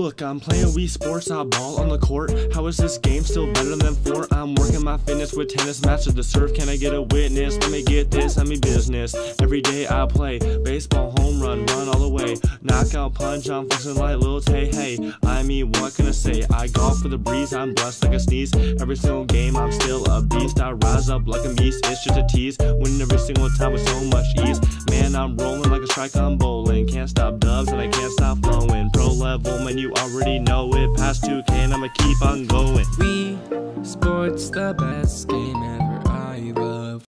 look, I'm playing Wii Sports, I ball on the court. How is this game still better than 4? I'm working my fitness with tennis, master the serve. Can I get a witness? Let me get this, I mean business. Every day I play baseball, home run all the way. Knockout punch, I'm flexing like Lil Tay. Hey, I mean, what can I say? I golf for the breeze, I'm blessed like a sneeze. Every single game, I'm still a beast. I rise up like a beast, it's just a tease. Winning every single time with so much ease. Man, I'm rolling like a strike, I'm bowling. Can't stop dubs and I can't stop flowing. Pro level, man, you already know it. Past 2K and I'ma keep on going. Wii Sports, the best game ever. I love